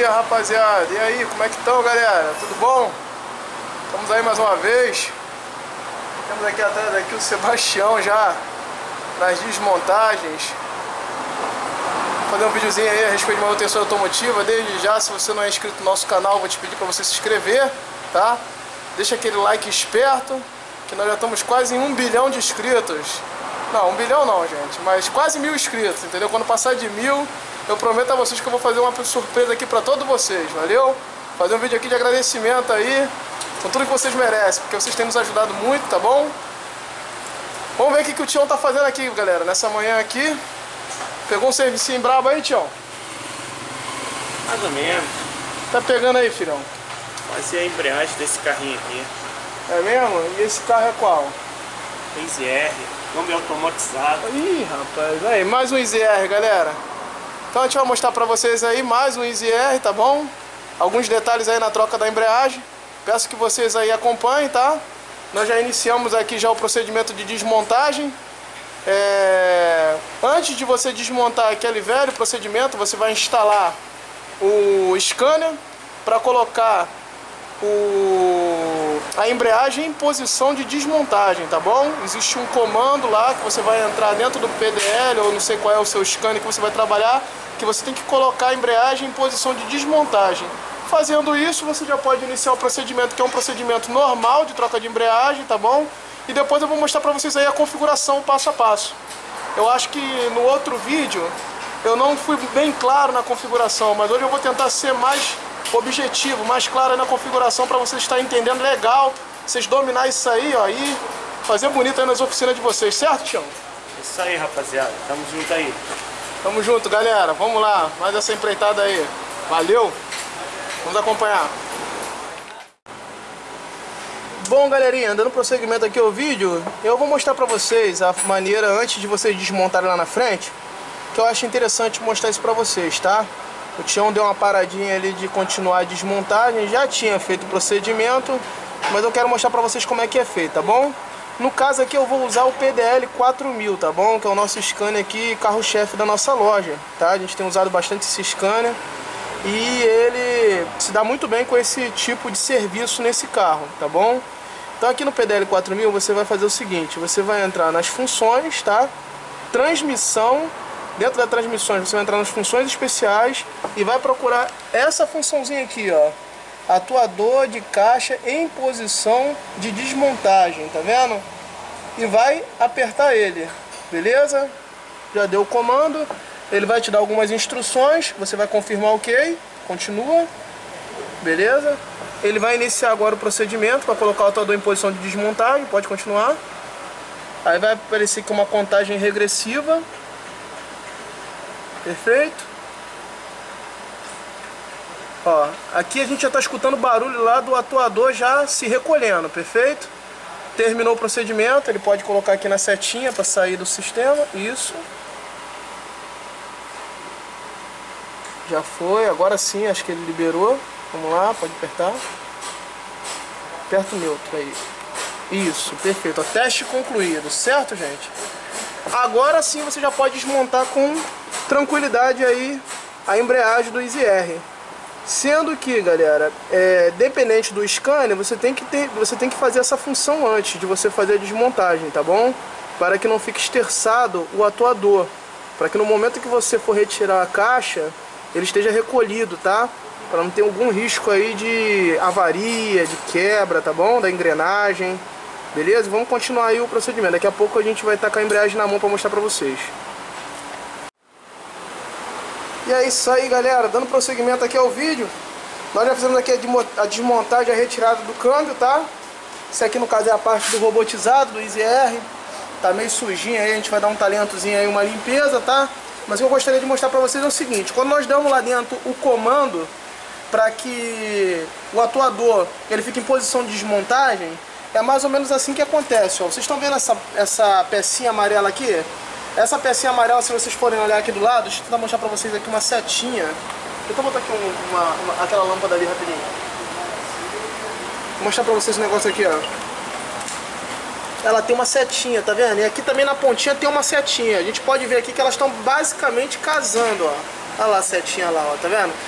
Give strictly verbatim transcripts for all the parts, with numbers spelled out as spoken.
dia, rapaziada. E aí, como é que estão, galera? Tudo bom? Estamos aí mais uma vez. Temos aqui atrás aqui o Sebastião já nas desmontagens. Vou fazer um videozinho aí a respeito de manutenção automotiva. Desde já, se você não é inscrito no nosso canal, vou te pedir para você se inscrever, tá? Deixa aquele like esperto, que nós já estamos quase em um bilhão de inscritos. Não, um bilhão não, gente, mas quase mil inscritos, entendeu? Quando passar de mil, eu prometo a vocês que eu vou fazer uma surpresa aqui pra todos vocês, valeu? Fazer um vídeo aqui de agradecimento aí, com tudo que vocês merecem, porque vocês têm nos ajudado muito, tá bom? Vamos ver o que, que o Tião tá fazendo aqui, galera, nessa manhã aqui. Pegou um servicinho brabo aí, Tião? Mais ou menos. Tá pegando aí, filhão? Fazer a embreagem desse carrinho aqui. É mesmo? E esse carro é qual? Easy R, câmbio automatizado. Ih, rapaz, aí, mais um Easy R, galera. Então a gente vai mostrar pra vocês aí mais um Easy R, tá bom? Alguns detalhes aí na troca da embreagem. Peço que vocês aí acompanhem, tá? Nós já iniciamos aqui já o procedimento de desmontagem. É... Antes de você desmontar aquele velho procedimento, você vai instalar o scanner para colocar o... a embreagem em posição de desmontagem, tá bom? Existe um comando lá que você vai entrar dentro do P D L, ou não sei qual é o seu scanner que você vai trabalhar, que você tem que colocar a embreagem em posição de desmontagem. Fazendo isso, você já pode iniciar o procedimento, que é um procedimento normal de troca de embreagem, tá bom? E depois eu vou mostrar pra vocês aí a configuração passo a passo. Eu acho que no outro vídeo eu não fui bem claro na configuração, mas hoje eu vou tentar ser mais objetivo, mais claro aí na configuração, para vocês estarem entendendo legal, vocês dominar isso aí, ó, e fazer bonito aí nas oficinas de vocês, certo, Tião? Isso aí, rapaziada, tamo junto aí. Tamo junto, galera, vamos lá, mais essa empreitada aí, valeu, vamos acompanhar. Bom, galerinha, dando prosseguimento aqui ao vídeo, eu vou mostrar pra vocês a maneira, antes de vocês desmontarem lá na frente, que eu acho interessante mostrar isso pra vocês, tá? O Tião deu uma paradinha ali de continuar a desmontagem, já tinha feito o procedimento, mas eu quero mostrar pra vocês como é que é feito, tá bom? No caso aqui eu vou usar o P D L quatro mil, tá bom? Que é o nosso scanner aqui, carro-chefe da nossa loja, tá? A gente tem usado bastante esse scanner e ele se dá muito bem com esse tipo de serviço nesse carro, tá bom? Então aqui no P D L quatro mil você vai fazer o seguinte, você vai entrar nas funções, tá? Transmissão. Dentro da transmissão você vai entrar nas funções especiais e vai procurar essa funçãozinha aqui, ó. Atuador de caixa em posição de desmontagem, tá vendo? E vai apertar ele, beleza? Já deu o comando, ele vai te dar algumas instruções, você vai confirmar ok, continua, beleza? Ele vai iniciar agora o procedimento para colocar o atuador em posição de desmontagem, pode continuar. Aí vai aparecer aqui uma contagem regressiva. Perfeito. Ó, aqui a gente já está escutando o barulho lá do atuador já se recolhendo, perfeito? Terminou o procedimento, ele pode colocar aqui na setinha para sair do sistema, isso. Já foi, agora sim, acho que ele liberou. Vamos lá, pode apertar. Aperta o neutro aí. Isso, perfeito. Ó, teste concluído, certo, gente? Agora sim você já pode desmontar com tranquilidade aí a embreagem do Easy R. Sendo que, galera, é, dependente do scanner, você tem, que ter, você tem que fazer essa função antes de você fazer a desmontagem, tá bom? Para que não fique esterçado o atuador. Para que no momento que você for retirar a caixa, ele esteja recolhido, tá? Para não ter algum risco aí de avaria, de quebra, tá bom? Da engrenagem. Beleza? Vamos continuar aí o procedimento. Daqui a pouco a gente vai estar com a embreagem na mão para mostrar para vocês. E é isso aí, galera. Dando prosseguimento aqui ao vídeo. Nós já fizemos aqui a desmontagem e a retirada do câmbio, tá? Isso aqui no caso é a parte do robotizado, do Easy R. Tá meio sujinho aí, a gente vai dar um talentozinho aí, uma limpeza, tá? Mas o que eu gostaria de mostrar para vocês é o seguinte. Quando nós damos lá dentro o comando para que o atuador ele fique em posição de desmontagem, é mais ou menos assim que acontece, ó. Vocês estão vendo essa, essa pecinha amarela aqui? Essa pecinha amarela, se vocês forem olhar aqui do lado, deixa eu tentar mostrar pra vocês aqui uma setinha. Deixa eu botar aqui um, uma, uma, aquela lâmpada ali rapidinho. Vou mostrar pra vocês o negócio aqui, ó. Ela tem uma setinha, tá vendo? E aqui também na pontinha tem uma setinha. A gente pode ver aqui que elas estão basicamente casando, ó. Olha lá a setinha lá, ó, tá vendo?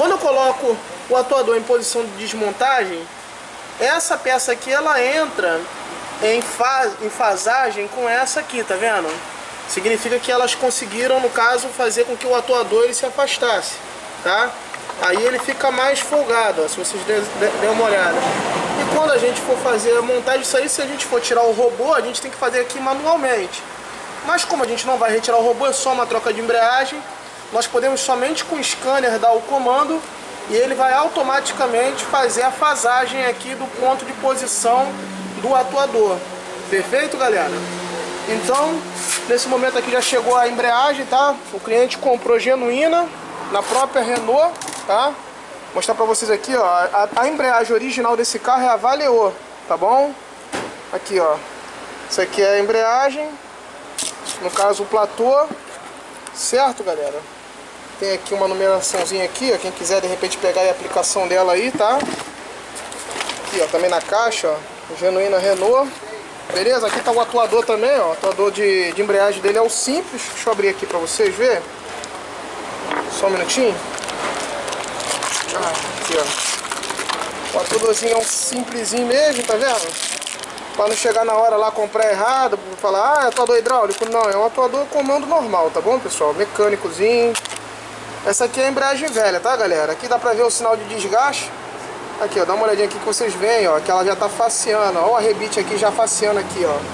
Quando eu coloco o atuador em posição de desmontagem, essa peça aqui ela entra em, faz, em fasagem com essa aqui, tá vendo? Significa que elas conseguiram, no caso, fazer com que o atuador ele se afastasse, tá? Aí ele fica mais folgado, ó, se vocês derem uma olhada. E quando a gente for fazer a montagem, isso aí, se a gente for tirar o robô, a gente tem que fazer aqui manualmente. Mas como a gente não vai retirar o robô, é só uma troca de embreagem, nós podemos somente com o scanner dar o comando e ele vai automaticamente fazer a fasagem aqui do ponto de posição do atuador. Perfeito, galera? Então, nesse momento aqui já chegou a embreagem, tá? O cliente comprou genuína na própria Renault, tá? Vou mostrar pra vocês aqui, ó. A, a embreagem original desse carro é a Valeo, tá bom? Aqui, ó. Isso aqui é a embreagem. No caso, o platô. Certo, galera? Tem aqui uma numeraçãozinha aqui, ó. Quem quiser, de repente, pegar a aplicação dela aí, tá? Aqui, ó. Também na caixa, ó. Genuína Renault. Beleza? Aqui tá o atuador também, ó. O atuador de, de embreagem dele é o simples. Deixa eu abrir aqui pra vocês verem. Só um minutinho. Ah, aqui, ó. O atuadorzinho é um simplesinho mesmo, tá vendo? Pra não chegar na hora lá comprar errado, falar, ah, é atuador hidráulico. Não, é um atuador comando normal, tá bom, pessoal? Mecânicozinho. Essa aqui é a embreagem velha, tá, galera? Aqui dá pra ver o sinal de desgaste. Aqui, ó, dá uma olhadinha aqui que vocês veem, ó, que ela já tá faceando, ó, o arrebite aqui já faceando aqui, ó.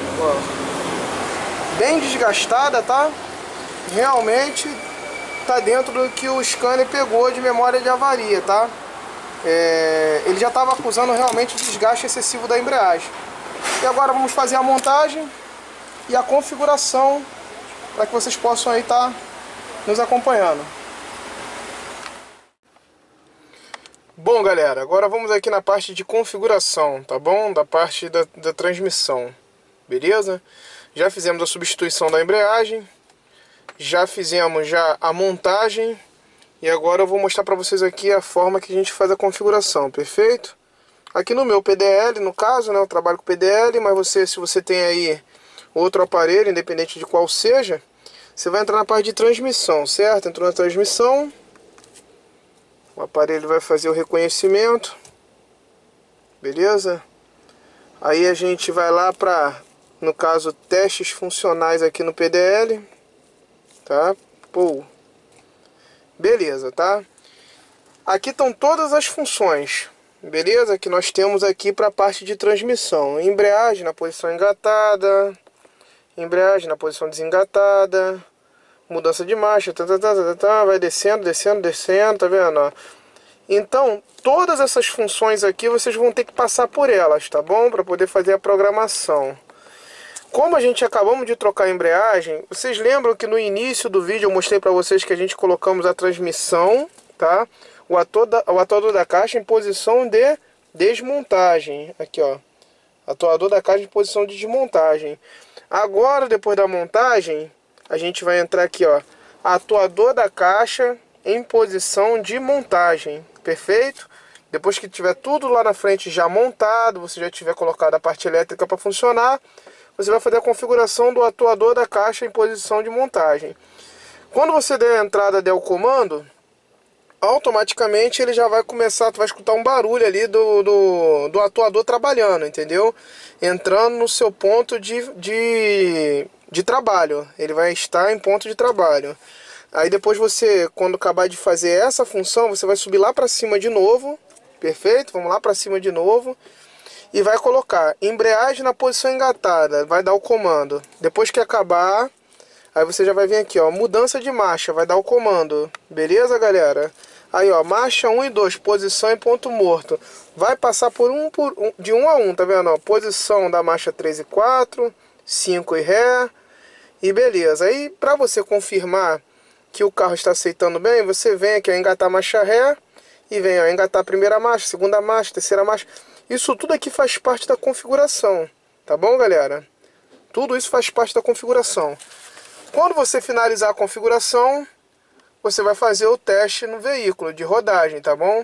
Ó. Bem desgastada, tá? Realmente tá dentro do que o scanner pegou de memória de avaria, tá? É, ele já estava acusando realmente desgaste excessivo da embreagem. E agora vamos fazer a montagem e a configuração para que vocês possam aí estar nos acompanhando. Bom, galera, agora vamos aqui na parte de configuração, tá bom? Da parte da, da transmissão, beleza? Já fizemos a substituição da embreagem, já fizemos já a montagem e agora eu vou mostrar para vocês aqui a forma que a gente faz a configuração, perfeito? Aqui no meu P D L, no caso, né, eu trabalho com P D L, mas você, se você tem aí outro aparelho, independente de qual seja, você vai entrar na parte de transmissão, certo? Entrou na transmissão, o aparelho vai fazer o reconhecimento, beleza? Aí a gente vai lá para, no caso, testes funcionais aqui no P D L, tá? Pô. Beleza, tá? Aqui estão todas as funções, beleza? Que nós temos aqui para a parte de transmissão. Embreagem na posição engatada, embreagem na posição desengatada, mudança de marcha, tá, tá, tá, tá, tá, vai descendo, descendo, descendo, tá vendo? Ó? Então, todas essas funções aqui vocês vão ter que passar por elas, tá bom? Para poder fazer a programação. Como a gente acabamos de trocar a embreagem, vocês lembram que no início do vídeo eu mostrei para vocês que a gente colocamos a transmissão, tá? O atuador, o atuador da caixa em posição de desmontagem. Aqui, ó. Atuador da caixa em posição de desmontagem. Agora, depois da montagem, a gente vai entrar aqui, ó. Atuador da caixa em posição de montagem. Perfeito? Depois que tiver tudo lá na frente já montado, você já tiver colocado a parte elétrica para funcionar, você vai fazer a configuração do atuador da caixa em posição de montagem. Quando você der a entrada, der o comando, automaticamente ele já vai começar, tu vai escutar um barulho ali do, do, do atuador trabalhando, entendeu? Entrando no seu ponto de, de, de trabalho. Ele vai estar em ponto de trabalho. Aí depois você, quando acabar de fazer essa função, você vai subir lá para cima de novo. Perfeito? Vamos lá para cima de novo. E vai colocar embreagem na posição engatada, vai dar o comando. Depois que acabar, aí você já vai vir aqui, ó, mudança de marcha, vai dar o comando. Beleza, galera? Aí, ó, marcha um e dois, posição em ponto morto. Vai passar por um, por um de um a um, tá vendo? Ó, posição da marcha três e quatro, cinco e ré. E beleza. Aí, para você confirmar que o carro está aceitando bem, você vem aqui, ó, engatar a marcha ré. E vem, ó, engatar a primeira marcha, segunda marcha, terceira marcha. Isso tudo aqui faz parte da configuração, tá bom, galera? Tudo isso faz parte da configuração. Quando você finalizar a configuração, você vai fazer o teste no veículo de rodagem, tá bom?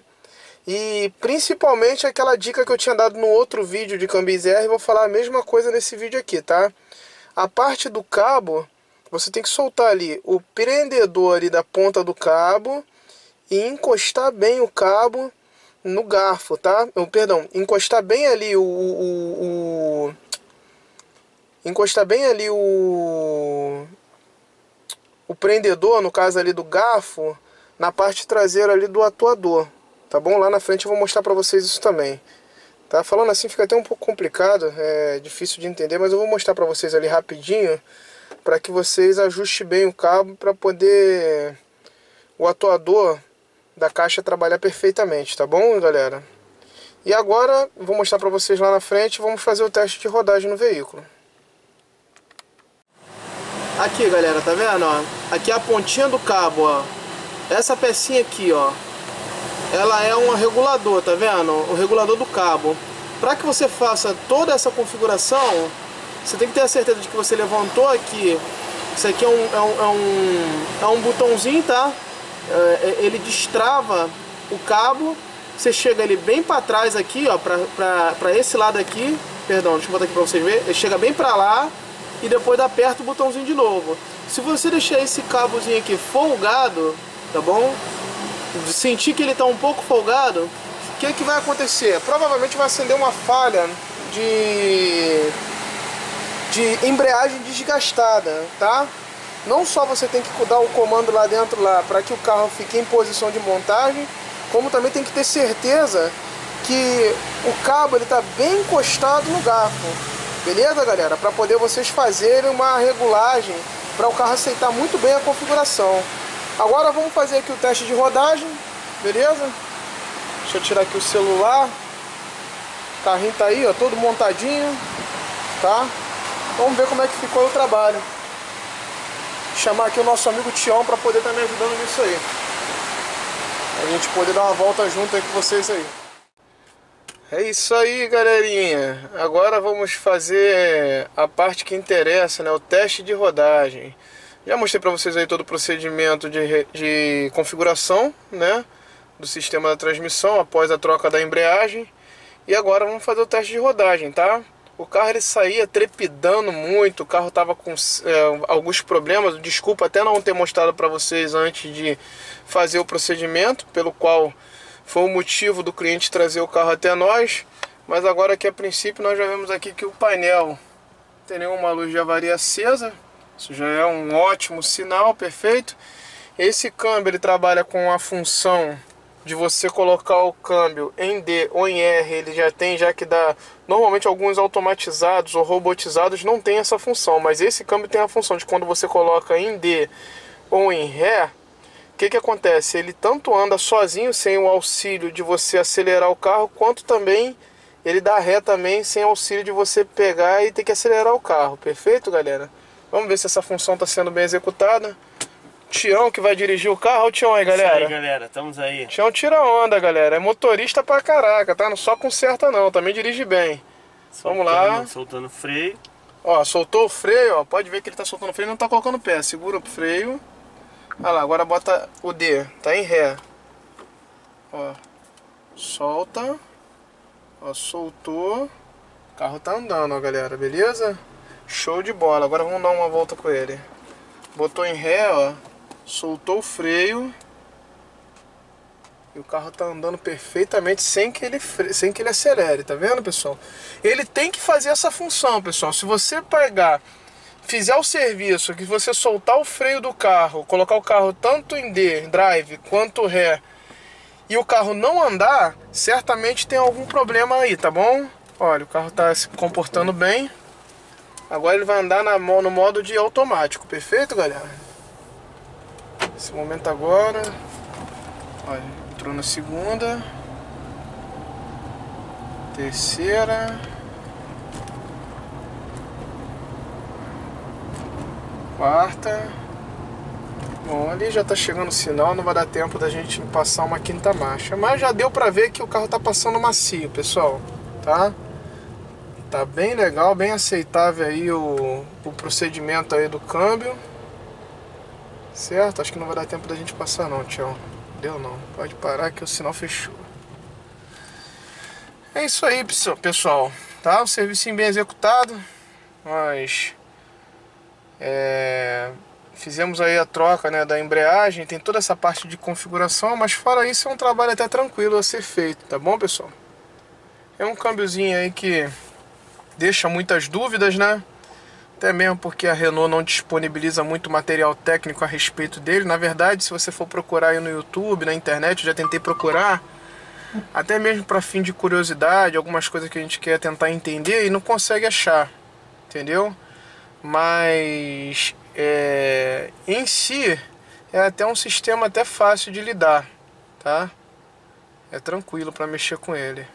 E principalmente aquela dica que eu tinha dado no outro vídeo de câmbio I Z R, vou falar a mesma coisa nesse vídeo aqui, tá? A parte do cabo, você tem que soltar ali o prendedor ali da ponta do cabo e encostar bem o cabo no garfo, tá? Eu, perdão, encostar bem ali o, o, o encostar bem ali o o prendedor, no caso ali do garfo, na parte traseira ali do atuador, tá bom? Lá na frente eu vou mostrar pra vocês isso também, tá? Falando assim fica até um pouco complicado, é difícil de entender, mas eu vou mostrar pra vocês ali rapidinho, para que vocês ajustem bem o cabo para poder o atuador da caixa trabalhar perfeitamente, tá bom, galera? E agora vou mostrar para vocês lá na frente, vamos fazer o teste de rodagem no veículo. Aqui, galera, tá vendo, ó? Aqui é a pontinha do cabo, ó. Essa pecinha aqui, ó, ela é um regulador, tá vendo? O regulador do cabo. Para que você faça toda essa configuração, você tem que ter a certeza de que você levantou aqui. Isso aqui é um, é um, é um, é um botãozinho, tá? É, ele destrava o cabo. Você chega ele bem para trás aqui, ó, pra, pra, pra esse lado aqui. Perdão, deixa eu botar aqui para vocês verem. Ele chega bem para lá e depois aperta o botãozinho de novo. Se você deixar esse cabozinho aqui folgado, tá bom? Sentir que ele tá um pouco folgado, o que que vai acontecer? Provavelmente vai acender uma falha de... de embreagem desgastada, tá? Não só você tem que dar o comando lá dentro lá para que o carro fique em posição de montagem, como também tem que ter certeza que o cabo ele tá bem encostado no garfo. Beleza, galera? Para poder vocês fazerem uma regulagem para o carro aceitar muito bem a configuração. Agora vamos fazer aqui o teste de rodagem, beleza? Deixa eu tirar aqui o celular. O carrinho tá aí, ó, todo montadinho, tá? Vamos ver como é que ficou o trabalho. Vou chamar aqui o nosso amigo Tião para poder estar me ajudando nisso aí. A gente poder dar uma volta junto aí com vocês aí. É isso aí, galerinha. Agora vamos fazer a parte que interessa, né? O teste de rodagem. Já mostrei para vocês aí todo o procedimento de, de configuração, né? Do sistema da transmissão após a troca da embreagem. E agora vamos fazer o teste de rodagem, tá? O carro ele saía trepidando muito, o carro tava com é, alguns problemas. Desculpa até não ter mostrado para vocês antes de fazer o procedimento, pelo qual foi o motivo do cliente trazer o carro até nós. Mas agora que a princípio nós já vemos aqui que o painel não tem nenhuma luz de avaria acesa. Isso já é um ótimo sinal, perfeito. Esse câmbio ele trabalha com a função de você colocar o câmbio em D ou em R. Ele já tem, já que dá... Normalmente alguns automatizados ou robotizados não tem essa função, mas esse câmbio tem a função de quando você coloca em D ou em Ré, o que que acontece? Ele tanto anda sozinho sem o auxílio de você acelerar o carro, quanto também ele dá ré também sem auxílio de você pegar e ter que acelerar o carro. Perfeito, galera? Vamos ver se essa função está sendo bem executada. Tião que vai dirigir o carro. Olha o Tião aí, galera. Isso aí, galera. Estamos aí. Tião tira onda, galera. É motorista pra caraca, tá? Não só conserta não, também dirige bem. Soltando, Vamos lá. Soltando o freio. Ó, soltou o freio, ó. Pode ver que ele tá soltando o freio e não tá colocando o pé. Segura o freio. Olha lá, agora bota o D. Tá em ré. Ó. Solta. Ó, soltou. O carro tá andando, ó, galera. Beleza? Show de bola. Agora vamos dar uma volta com ele. Botou em ré, ó. Soltou o freio. E o carro tá andando perfeitamente sem que ele fre... sem que ele acelere, tá vendo, pessoal? Ele tem que fazer essa função, pessoal. Se você pegar, fizer o serviço, que você soltar o freio do carro, colocar o carro tanto em D, drive, quanto ré, e o carro não andar, certamente tem algum problema aí, tá bom? Olha, o carro tá se comportando bem. Agora ele vai andar na, no modo de automático, perfeito, galera? Esse momento agora, olha, entrou na segunda, terceira, quarta. Bom, ali já tá chegando o sinal, não vai dar tempo da gente passar uma quinta marcha, mas já deu pra ver que o carro tá passando macio, pessoal, tá? Tá bem legal, bem aceitável aí o, o procedimento aí do câmbio. Certo? Acho que não vai dar tempo da gente passar não, Tião. Deu não. Pode parar que o sinal fechou. É isso aí, pessoal. Tá? O serviço bem executado. Mas... É... Fizemos aí a troca, né, da embreagem, tem toda essa parte de configuração, mas fora isso é um trabalho até tranquilo a ser feito, tá bom, pessoal? É um câmbiozinho aí que deixa muitas dúvidas, né? Até mesmo porque a Renault não disponibiliza muito material técnico a respeito dele. Na verdade, se você for procurar aí no YouTube, na internet, eu já tentei procurar, até mesmo para fim de curiosidade, algumas coisas que a gente quer tentar entender e não consegue achar, entendeu? Mas é, em si é até um sistema até fácil de lidar, tá? É tranquilo para mexer com ele.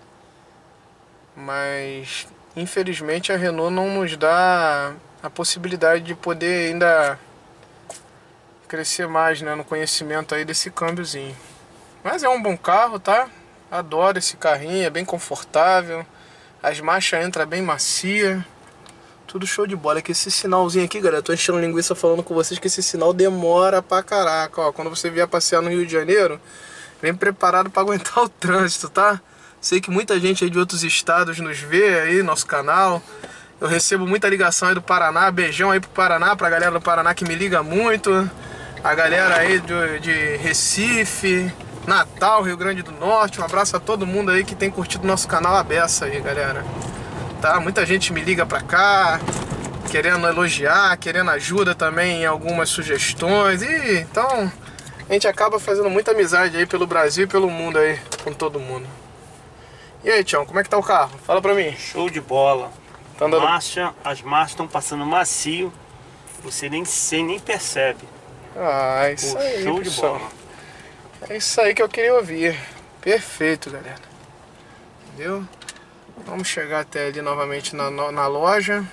Mas infelizmente a Renault não nos dá a possibilidade de poder ainda crescer mais, né, no conhecimento aí desse câmbiozinho. Mas é um bom carro, tá? Adoro esse carrinho, é bem confortável. As marchas entram bem macia. Tudo show de bola. É que esse sinalzinho aqui, galera, eu tô enchendo linguiça falando com vocês que esse sinal demora pra caraca. Ó, quando você vier passear no Rio de Janeiro, vem preparado pra aguentar o trânsito, tá? Sei que muita gente aí de outros estados nos vê aí, nosso canal. Eu recebo muita ligação aí do Paraná. Beijão aí pro Paraná, pra galera do Paraná que me liga muito. A galera aí de, de Recife, Natal, Rio Grande do Norte. Um abraço a todo mundo aí que tem curtido nosso canal a beça aí, galera. Tá? Muita gente me liga pra cá, querendo elogiar, querendo ajuda também em algumas sugestões. E então a gente acaba fazendo muita amizade aí pelo Brasil e pelo mundo aí, com todo mundo. E aí, Tião, como é que tá o carro? Fala pra mim. Show de bola. Tá andando... Marcha, as marchas estão passando macio, você nem, sem, nem percebe. Ah, é isso Pô, aí, show pessoal. de bola. É isso aí que eu queria ouvir. Perfeito, galera. Entendeu? Vamos chegar até ali novamente na, na loja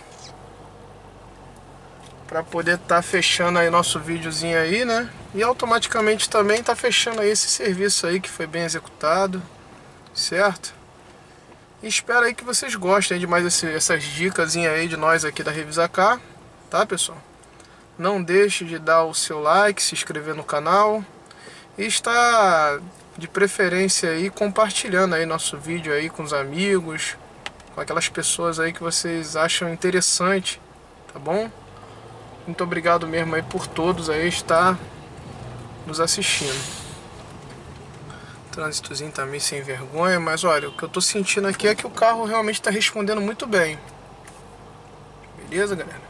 para poder estar tá fechando aí nosso videozinho aí, né? E automaticamente também tá fechando aí esse serviço aí que foi bem executado, certo? E espero aí que vocês gostem de mais esse, essas dicas aí de nós aqui da Revisacar, tá, pessoal? Não deixe de dar o seu like, se inscrever no canal e estar de preferência aí compartilhando aí nosso vídeo aí com os amigos, com aquelas pessoas aí que vocês acham interessante, tá bom? Muito obrigado mesmo aí por todos aí estar nos assistindo. Trânsitozinho também sem vergonha, mas olha, o que eu tô sentindo aqui é que o carro realmente está respondendo muito bem. Beleza, galera?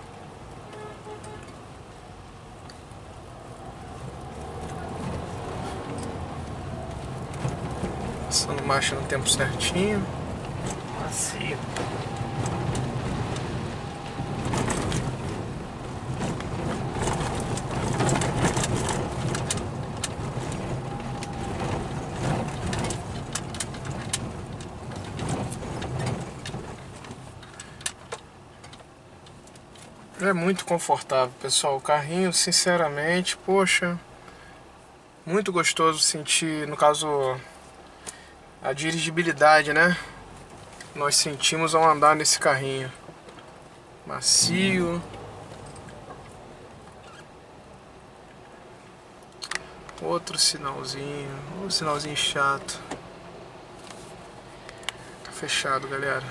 Passando marcha no tempo certinho. Macio. É muito confortável, pessoal. O carrinho, sinceramente, poxa, muito gostoso sentir, no caso, a dirigibilidade, né? Nós sentimos ao andar nesse carrinho. Macio. Outro sinalzinho, um sinalzinho chato. Tá fechado, galera.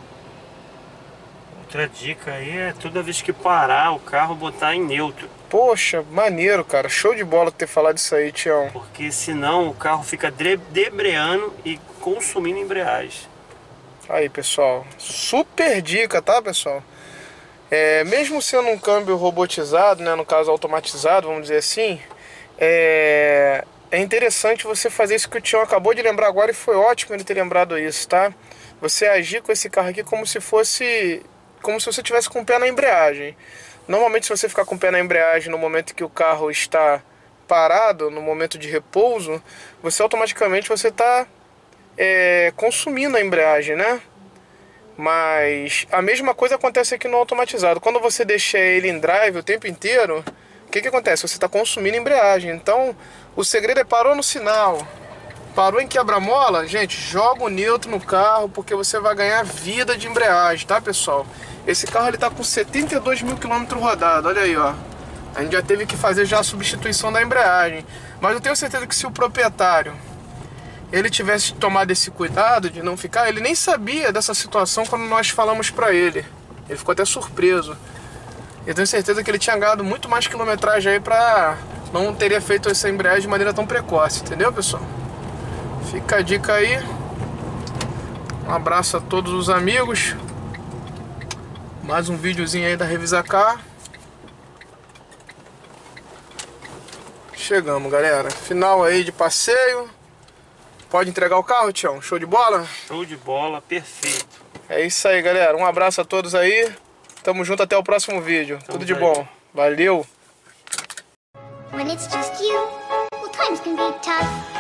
Outra dica aí é toda vez que parar o carro botar em neutro. Poxa, maneiro, cara. Show de bola ter falado isso aí, Tião. Porque senão o carro fica debreando e consumindo embreagem. Aí, pessoal. Super dica, tá, pessoal? É, mesmo sendo um câmbio robotizado, né, no caso automatizado, vamos dizer assim, é, é interessante você fazer isso que o Tião acabou de lembrar agora e foi ótimo ele ter lembrado isso, tá? Você agir com esse carro aqui como se fosse... como se você tivesse com o pé na embreagem. Normalmente, se você ficar com o pé na embreagem no momento que o carro está parado, no momento de repouso, você automaticamente você está é, consumindo a embreagem, né? Mas a mesma coisa acontece aqui no automatizado. Quando você deixa ele em drive o tempo inteiro, o que que acontece? Você está consumindo a embreagem. Então, o segredo é parou no sinal, parou em quebra-mola, gente, joga o neutro no carro, porque você vai ganhar vida de embreagem, tá, pessoal? Esse carro ele tá com setenta e dois mil quilômetros rodados, olha aí, ó. A gente já teve que fazer já a substituição da embreagem. Mas eu tenho certeza que se o proprietário ele tivesse tomado esse cuidado de não ficar, ele nem sabia dessa situação quando nós falamos pra ele. Ele ficou até surpreso. Eu tenho certeza que ele tinha ganhado muito mais quilometragem aí pra... não teria feito essa embreagem de maneira tão precoce, entendeu, pessoal? Fica a dica aí. Um abraço a todos os amigos. Mais um videozinho aí da Revisacar. Chegamos, galera. Final aí de passeio. Pode entregar o carro, Tião? Show de bola? Show de bola, perfeito. É isso aí, galera. Um abraço a todos aí. Tamo junto até o próximo vídeo. Tamo Tudo de aí. bom. Valeu! When it's just you, well, times can be tough.